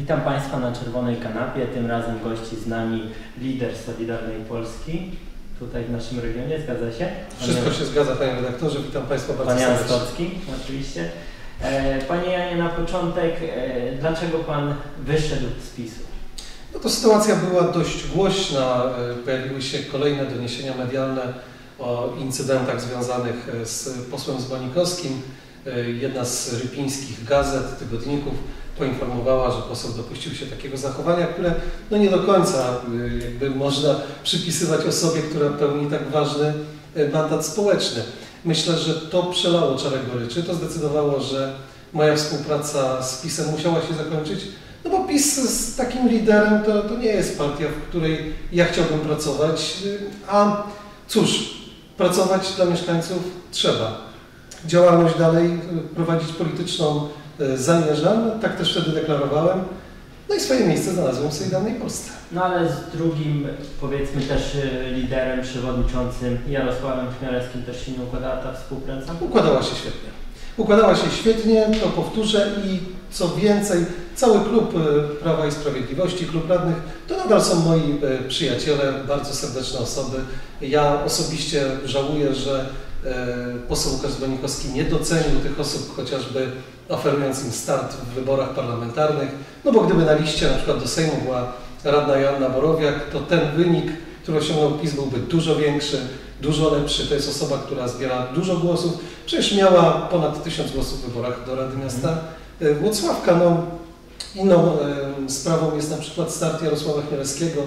Witam Państwa na czerwonej kanapie. Tym razem gości z nami lider Solidarnej Polski, tutaj w naszym regionie, zgadza się? Wszystko się zgadza, panie redaktorze. Witam Państwa bardzo serdecznie. Pan Jan serdecznie. Stocki, oczywiście. Panie Janie, na początek, dlaczego Pan wyszedł z PiS-u? No to sytuacja była dość głośna. Pojawiły się kolejne doniesienia medialne o incydentach związanych z posłem Zbonikowskim. Jedna z rypińskich gazet, tygodników poinformowała, że poseł dopuścił się takiego zachowania, które no nie do końca jakby można przypisywać osobie, która pełni tak ważny mandat społeczny. Myślę, że to przelało czarę goryczy, to zdecydowało, że moja współpraca z PiS-em musiała się zakończyć, no bo PiS z takim liderem to nie jest partia, w której ja chciałbym pracować, a cóż, pracować dla mieszkańców trzeba. Działalność dalej prowadzić polityczną zamierzam, tak też wtedy deklarowałem, no i swoje miejsce znalazłem w Solidarnej Polsce. No ale z drugim, powiedzmy też liderem, przewodniczącym Jarosławem Chmielewskim też się nie układała ta współpraca? Układała się świetnie. Układała się świetnie, to powtórzę i co więcej, cały klub Prawa i Sprawiedliwości, klub radnych, to nadal są moi przyjaciele, bardzo serdeczne osoby. Ja osobiście żałuję, że poseł Łukasz Zbonikowski nie docenił tych osób, chociażby oferując im start w wyborach parlamentarnych, no bo gdyby na liście na przykład do Sejmu była radna Joanna Borowiak, to ten wynik, który osiągnął PiS, byłby dużo większy, dużo lepszy. To jest osoba, która zbiera dużo głosów, przecież miała ponad 1000 głosów w wyborach do Rady Miasta Włocławka. No, inną sprawą jest na przykład start Jarosława Chmielewskiego,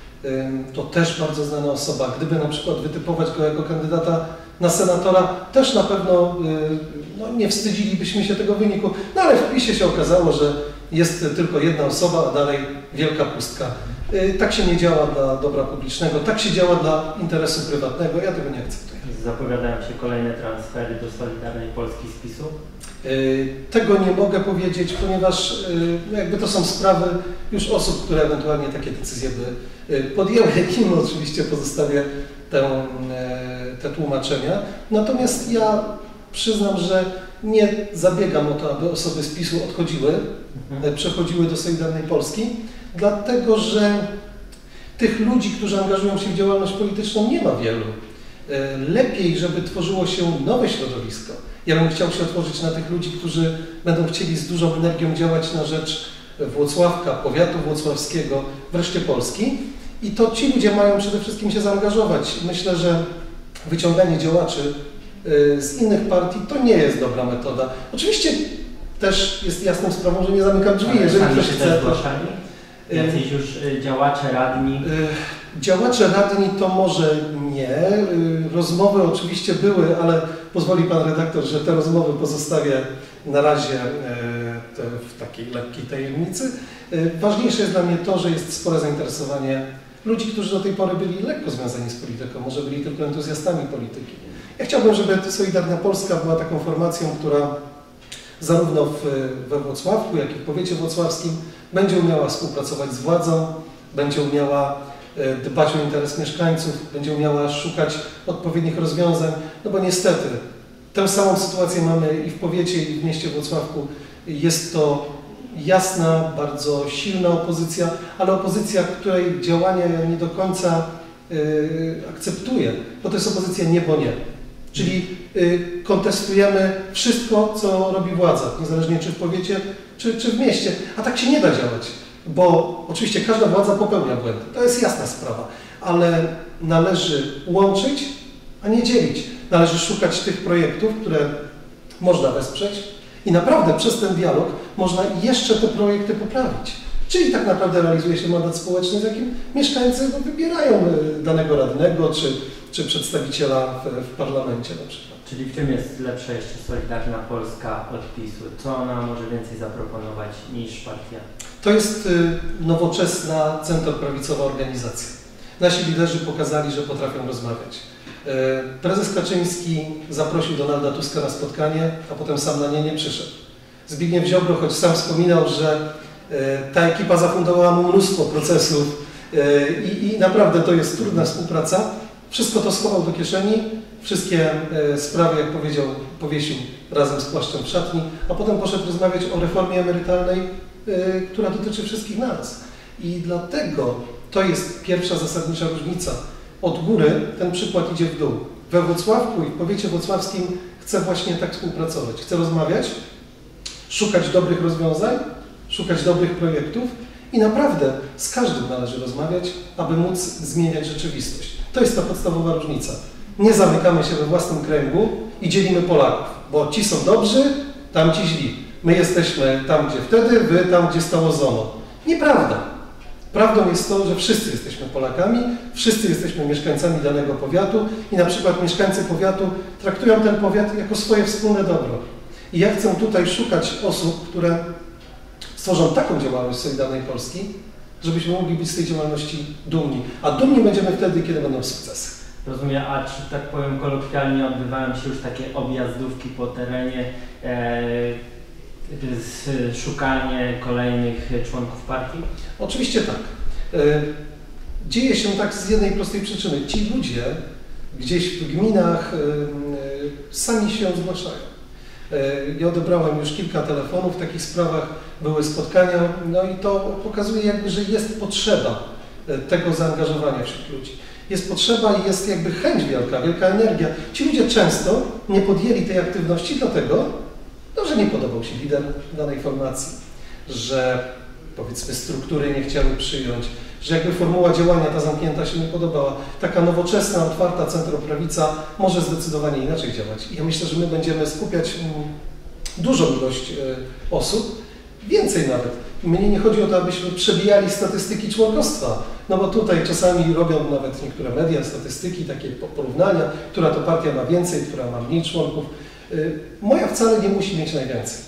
to też bardzo znana osoba. Gdyby na przykład wytypować go jako kandydata na senatora, też na pewno no, nie wstydzilibyśmy się tego wyniku, no ale w PiS-ie się okazało, że jest tylko jedna osoba, a dalej wielka pustka. Tak się nie działa dla dobra publicznego, tak się działa dla interesu prywatnego, ja tego nie akceptuję. Zapowiadają się kolejne transfery do Solidarnej Polski z PiS-u? Tego nie mogę powiedzieć, ponieważ jakby to są sprawy już osób, które ewentualnie takie decyzje by podjęły. Im oczywiście pozostawię te tłumaczenia. Natomiast ja przyznam, że nie zabiegam o to, aby osoby z PiS-u odchodziły, przechodziły do Solidarnej Polski, dlatego że tych ludzi, którzy angażują się w działalność polityczną, nie ma wielu. Lepiej, żeby tworzyło się nowe środowisko. Ja bym chciał się otworzyć na tych ludzi, którzy będą chcieli z dużą energią działać na rzecz Włocławka, powiatu włocławskiego, wreszcie Polski. I to ci ludzie mają przede wszystkim się zaangażować. Myślę, że wyciąganie działaczy z innych partii to nie jest dobra metoda. Oczywiście też jest jasną sprawą, że nie zamykam drzwi, jeżeli ktoś chce. Jacyś już działacze, radni? Działacze radni to może nie. Rozmowy oczywiście były, ale pozwoli pan redaktor, że te rozmowy pozostawię na razie w takiej lekkiej tajemnicy. Ważniejsze jest dla mnie to, że jest spore zainteresowanie ludzi, którzy do tej pory byli lekko związani z polityką, może byli tylko entuzjastami polityki. Ja chciałbym, żeby Solidarna Polska była taką formacją, która zarówno we Włocławku, jak i w powiecie włocławskim będzie umiała współpracować z władzą, będzie umiała dbać o interes mieszkańców, będzie umiała szukać odpowiednich rozwiązań, no bo niestety tę samą sytuację mamy i w powiecie, i w mieście Włocławku. Jest to jasna, bardzo silna opozycja, ale opozycja, której działania ja nie do końca akceptuję, bo to jest opozycja nie, bo nie. Czyli kontestujemy wszystko, co robi władza, niezależnie czy w powiecie, czy w mieście. A tak się nie da działać, bo oczywiście każda władza popełnia błędy, to jest jasna sprawa, ale należy łączyć, a nie dzielić. Należy szukać tych projektów, które można wesprzeć i naprawdę przez ten dialog można jeszcze te projekty poprawić. Czyli tak naprawdę realizuje się mandat społeczny, z jakim mieszkańcy wybierają danego radnego czy przedstawiciela w parlamencie na przykład. Czyli w czym jest lepsza jeszcze Solidarna Polska od PiS-u? Co ona może więcej zaproponować niż partia? To jest nowoczesna, centroprawicowa organizacja. Nasi liderzy pokazali, że potrafią rozmawiać. Prezes Kaczyński zaprosił Donalda Tuska na spotkanie, a potem sam na nie nie przyszedł. Zbigniew Ziobro, choć sam wspominał, że ta ekipa zafundowała mu mnóstwo procesów i naprawdę to jest trudna współpraca. Wszystko to schował do kieszeni, wszystkie sprawy, jak powiedział, powiesił razem z płaszczem w szatni, a potem poszedł rozmawiać o reformie emerytalnej która dotyczy wszystkich nas. I dlatego to jest pierwsza zasadnicza różnica. Od góry ten przykład idzie w dół. We Włocławku i w powiecie włocławskim chcę właśnie tak współpracować. Chcę rozmawiać, szukać dobrych rozwiązań, szukać dobrych projektów i naprawdę z każdym należy rozmawiać, aby móc zmieniać rzeczywistość. To jest ta podstawowa różnica. Nie zamykamy się we własnym kręgu i dzielimy Polaków, bo ci są dobrzy, tamci źli. My jesteśmy tam, gdzie wtedy, wy tam, gdzie stało ZOMO. Nieprawda. Prawdą jest to, że wszyscy jesteśmy Polakami, wszyscy jesteśmy mieszkańcami danego powiatu i na przykład mieszkańcy powiatu traktują ten powiat jako swoje wspólne dobro. I ja chcę tutaj szukać osób, które stworzą taką działalność Solidarnej Polski, żebyśmy mogli być z tej działalności dumni. A dumni będziemy wtedy, kiedy będą sukcesy. Rozumiem, a czy tak powiem kolokwialnie odbywają się już takie objazdówki po terenie, szukanie kolejnych członków partii? Oczywiście tak. Dzieje się tak z jednej prostej przyczyny. Ci ludzie gdzieś w gminach sami się zgłaszają. Ja odebrałem już kilka telefonów w takich sprawach, były spotkania, no i to pokazuje jakby, że jest potrzeba tego zaangażowania wśród ludzi. Jest potrzeba i jest jakby chęć wielka energia. Ci ludzie często nie podjęli tej aktywności dlatego, że nie podobał się lider danej formacji, że powiedzmy struktury nie chciały przyjąć, że jakby formuła działania ta zamknięta się nie podobała. Taka nowoczesna, otwarta centroprawica może zdecydowanie inaczej działać. I ja myślę, że my będziemy skupiać dużą ilość osób, więcej nawet. Mnie nie chodzi o to, abyśmy przebijali statystyki członkostwa, no bo tutaj czasami robią nawet niektóre media statystyki, takie porównania, która to partia ma więcej, która ma mniej członków. Moja wcale nie musi mieć najwięcej.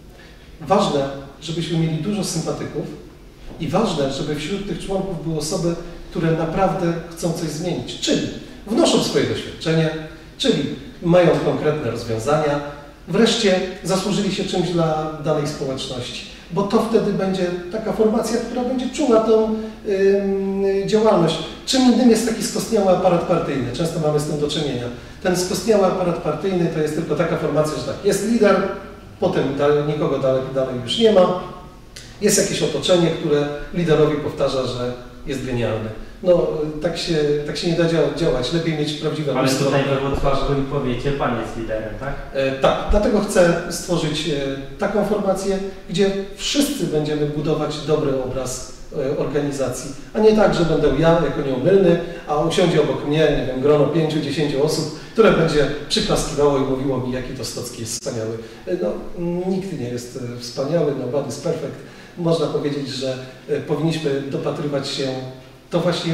Ważne, żebyśmy mieli dużo sympatyków i ważne, żeby wśród tych członków były osoby, które naprawdę chcą coś zmienić, czyli wnoszą swoje doświadczenie, czyli mają konkretne rozwiązania, wreszcie zasłużyli się czymś dla danej społeczności, bo to wtedy będzie taka formacja, która będzie czuła tą działalność. Czym innym jest taki skostniały aparat partyjny, często mamy z tym do czynienia. Ten skostniały aparat partyjny to jest tylko taka formacja, że tak, jest lider, potem nikogo dalej już nie ma, jest jakieś otoczenie, które liderowi powtarza, że jest genialny. No, tak się nie da działać, lepiej mieć prawdziwe... Ale tutaj we Włocławku i powiecie, pan jest liderem, tak? Tak, dlatego chcę stworzyć taką formację, gdzie wszyscy będziemy budować dobry obraz organizacji, a nie tak, że będę ja jako nieomylny, a usiądzie obok mnie, nie wiem, grono 5-10 osób, które będzie przyklaskiwało i mówiło mi, jaki to Stocki jest wspaniały. No, nikt nie jest wspaniały, nobody is perfect. Można powiedzieć, że powinniśmy dopatrywać się to właśnie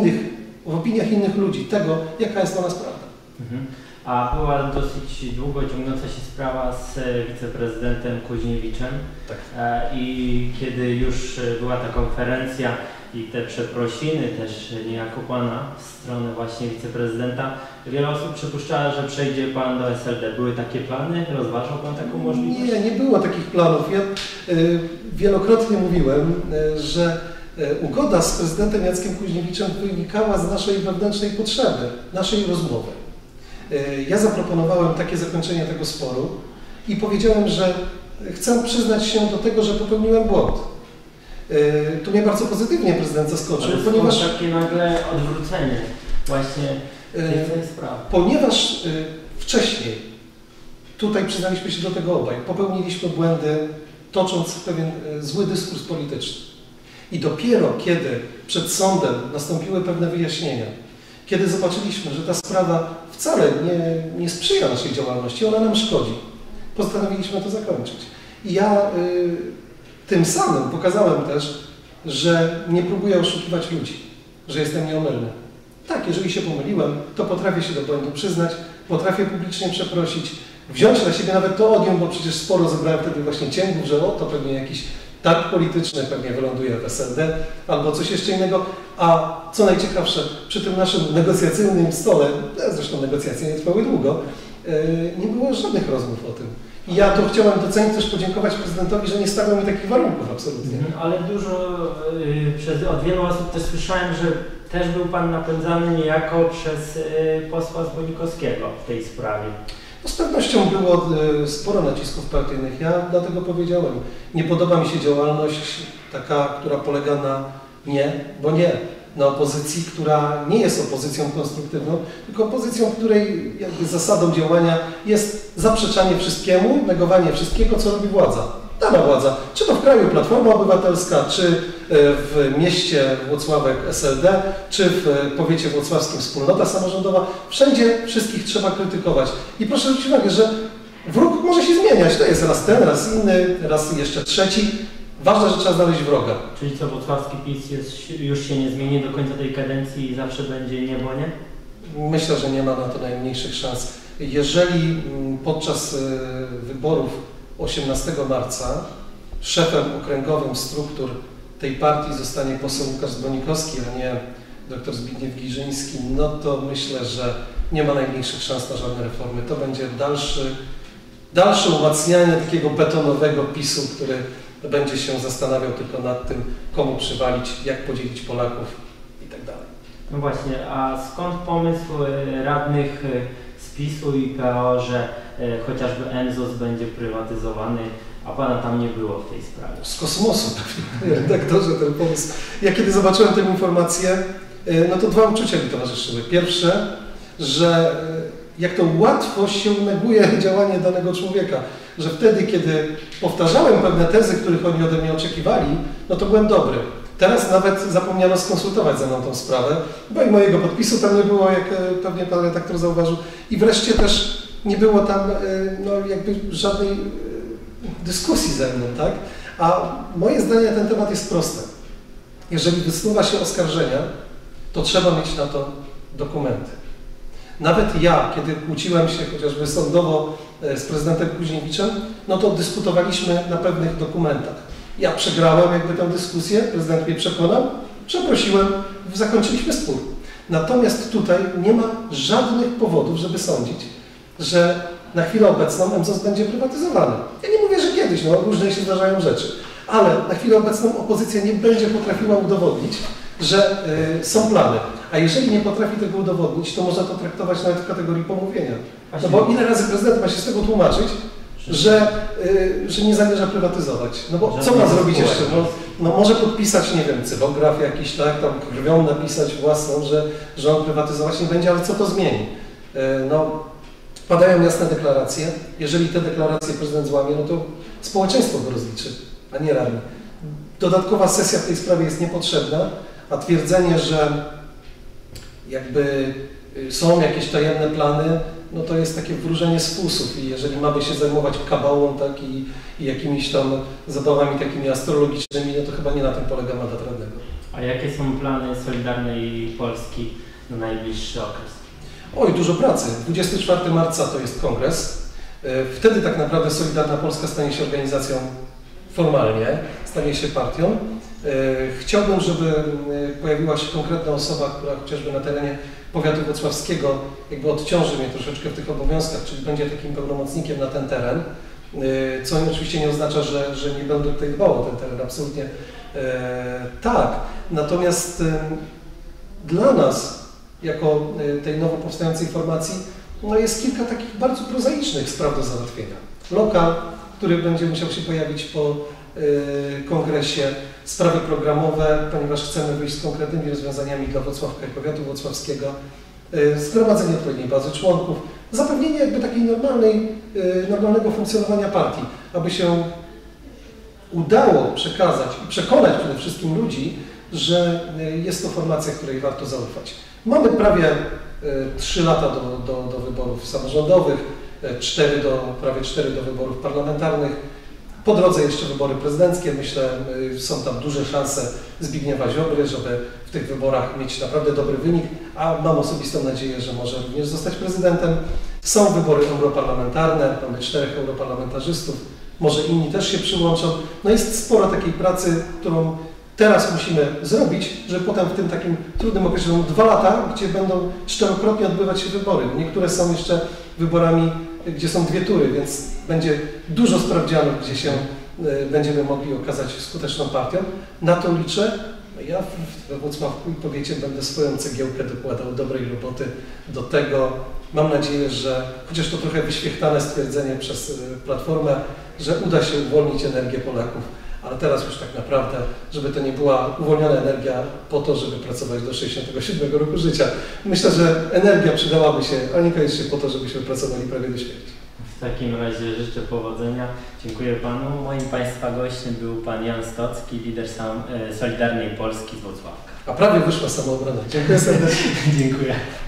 w opiniach innych ludzi, tego, jaka jest o nas prawda. Mhm. A była dosyć długo ciągnąca się sprawa z wiceprezydentem Kuźniewiczem. Tak. I kiedy już była ta konferencja i te przeprosiny też niejako pana w stronę właśnie wiceprezydenta, wiele osób przypuszczało, że przejdzie pan do SLD. Były takie plany? Rozważał pan taką możliwość? Nie było takich planów. Ja wielokrotnie mówiłem, że ugoda z prezydentem Jackiem Kuźniewiczem wynikała z naszej wewnętrznej potrzeby, naszej rozmowy. Ja zaproponowałem takie zakończenie tego sporu i powiedziałem, że chcę przyznać się do tego, że popełniłem błąd. Tu mnie bardzo pozytywnie prezydent zaskoczył, ale ponieważ... takie nagle odwrócenie właśnie tej sprawy. Ponieważ wcześniej, tutaj przyznaliśmy się do tego obaj, popełniliśmy błędy, tocząc pewien zły dyskurs polityczny. I dopiero kiedy przed sądem nastąpiły pewne wyjaśnienia, kiedy zobaczyliśmy, że ta sprawa wcale nie sprzyja naszej działalności, ona nam szkodzi, postanowiliśmy to zakończyć. I ja tym samym pokazałem też, że nie próbuję oszukiwać ludzi, że jestem nieomylny. Tak, jeżeli się pomyliłem, to potrafię się do błędu przyznać, potrafię publicznie przeprosić, wziąć na siebie nawet to odium, bo przecież sporo zebrałem wtedy właśnie cięgów, że to pewnie jakiś targ polityczny, pewnie wyląduje w SLD albo coś jeszcze innego, a co najciekawsze, przy tym naszym negocjacyjnym stole, zresztą negocjacje nie trwały długo, nie było żadnych rozmów o tym. I ja to chciałem docenić, też podziękować prezydentowi, że nie stawiał mi takich warunków absolutnie. Ale od wielu osób też słyszałem, że też był pan napędzany niejako przez posła Zbonikowskiego w tej sprawie. Z pewnością było sporo nacisków partyjnych. Ja dlatego powiedziałem, nie podoba mi się działalność taka, która polega na nie, bo nie. Na opozycji, która nie jest opozycją konstruktywną, tylko opozycją, której jakby zasadą działania jest zaprzeczanie wszystkiemu, negowanie wszystkiego, co robi władza. Dana władza, czy to w kraju Platforma Obywatelska, czy w mieście Włocławek SLD, czy w powiecie włocławskim Wspólnota Samorządowa. Wszędzie wszystkich trzeba krytykować. I proszę zwrócić uwagę, że wróg może się zmieniać. To jest raz ten, raz inny, raz jeszcze trzeci. Ważne, że trzeba znaleźć wroga. Czyli co, włocławski PiS już się nie zmieni do końca tej kadencji i zawsze będzie niebo, nie? Myślę, że nie ma na to najmniejszych szans. Jeżeli podczas wyborów 18 marca szefem okręgowym struktur tej partii zostanie poseł Łukasz Zbonikowski, a nie dr Zbigniew Giżyński, no to myślę, że nie ma najmniejszych szans na żadne reformy. To będzie dalsze umacnianie takiego betonowego PiS-u, który będzie się zastanawiał tylko nad tym, komu przywalić, jak podzielić Polaków i tak dalej. No właśnie, a skąd pomysł radnych z PiS-u i PO, że chociażby NZOS będzie prywatyzowany, a pana tam nie było w tej sprawie? Z kosmosu, panie redaktorze, ten pomysł. Ja kiedy zobaczyłem tę informację, no to dwa uczucia mi towarzyszyły. Pierwsze, że jak to łatwo się neguje działanie danego człowieka, że wtedy, kiedy powtarzałem pewne tezy, których oni ode mnie oczekiwali, no to byłem dobry. Teraz nawet zapomniano skonsultować ze mną tą sprawę, bo i mojego podpisu tam nie było, jak pewnie pan redaktor zauważył. I wreszcie też nie było tam no, jakby żadnej dyskusji ze mną, tak? A moje zdanie na ten temat jest proste. Jeżeli wysnuwa się oskarżenia, to trzeba mieć na to dokumenty. Nawet ja, kiedy kłóciłem się chociażby sądowo z prezydentem Kuźniewiczem, no to dyskutowaliśmy na pewnych dokumentach. Ja przegrałem jakby tę dyskusję, prezydent mnie przekonał, przeprosiłem, zakończyliśmy spór. Natomiast tutaj nie ma żadnych powodów, żeby sądzić, że na chwilę obecną NZOS będzie prywatyzowany. Ja nie mówię, że kiedyś, no różne się zdarzają rzeczy, ale na chwilę obecną opozycja nie będzie potrafiła udowodnić, że są plany. A jeżeli nie potrafi tego udowodnić, to można to traktować nawet w kategorii pomówienia. No bo ile razy prezydent ma się z tego tłumaczyć, że nie zamierza prywatyzować. No bo co ma zrobić jeszcze? No może podpisać, nie wiem, cylograf jakiś, tak, tam krwią napisać własną, że on prywatyzować nie będzie, ale co to zmieni? No, padają jasne deklaracje. Jeżeli te deklaracje prezydent złamie, no to społeczeństwo go rozliczy, a nie radni. Dodatkowa sesja w tej sprawie jest niepotrzebna, a twierdzenie, że jakby są jakieś tajemne plany, no to jest takie wróżenie z fusów i jeżeli mamy się zajmować kabałą, tak, i jakimiś tam zabawami takimi astrologicznymi, no to chyba nie na tym polega mandat radnego. A jakie są plany Solidarnej Polski na najbliższy okres? Oj, dużo pracy. 24 marca to jest kongres. Wtedy tak naprawdę Solidarna Polska stanie się organizacją formalnie, stanie się partią. Chciałbym, żeby pojawiła się konkretna osoba, która chociażby na terenie powiatu włocławskiego jakby odciąży mnie troszeczkę w tych obowiązkach, czyli będzie takim pełnomocnikiem na ten teren, co oczywiście nie oznacza, że nie będę tutaj dbał o ten teren, absolutnie tak. Natomiast dla nas, jako tej nowo powstającej formacji, no jest kilka takich bardzo prozaicznych spraw do załatwienia. Lokal, który będzie musiał się pojawić po kongresie, sprawy programowe, ponieważ chcemy wyjść z konkretnymi rozwiązaniami dla Włocławka i powiatu włocławskiego, zgromadzenie odpowiedniej bazy członków, zapewnienie jakby takiej normalnego funkcjonowania partii, aby się udało przekazać i przekonać przede wszystkim ludzi, że jest to formacja, której warto zaufać. Mamy prawie 3 lata do wyborów samorządowych, prawie 4 do wyborów parlamentarnych. Po drodze jeszcze wybory prezydenckie. Myślę, są tam duże szanse Zbigniewa Ziobry, żeby w tych wyborach mieć naprawdę dobry wynik, a mam osobistą nadzieję, że może również zostać prezydentem. Są wybory europarlamentarne, mamy 4 europarlamentarzystów, może inni też się przyłączą. No jest sporo takiej pracy, którą teraz musimy zrobić, żeby potem w tym takim trudnym okresie, 2 lata, gdzie będą 4-krotnie odbywać się wybory. Niektóre są jeszcze wyborami, gdzie są 2 tury, więc będzie dużo sprawdzianów, gdzie się będziemy mogli okazać skuteczną partią. Na to liczę Ja we Włocławku i powiecie będę swoją cegiełkę dokładał dobrej roboty do tego. Mam nadzieję, że chociaż to trochę wyświechtane stwierdzenie przez Platformę, że uda się uwolnić energię Polaków, ale teraz już tak naprawdę, żeby to nie była uwolniona energia po to, żeby pracować do 67 roku życia. Myślę, że energia przydałaby się, ale niekoniecznie po to, żebyśmy pracowali prawie do śmierci. W takim razie życzę powodzenia. Dziękuję Panu. Moim Państwa gościem był Pan Jan Stocki, lider Solidarnej Polski z Włocławka. A prawie wyszła samoobrona. Dziękuję serdecznie. Dziękuję.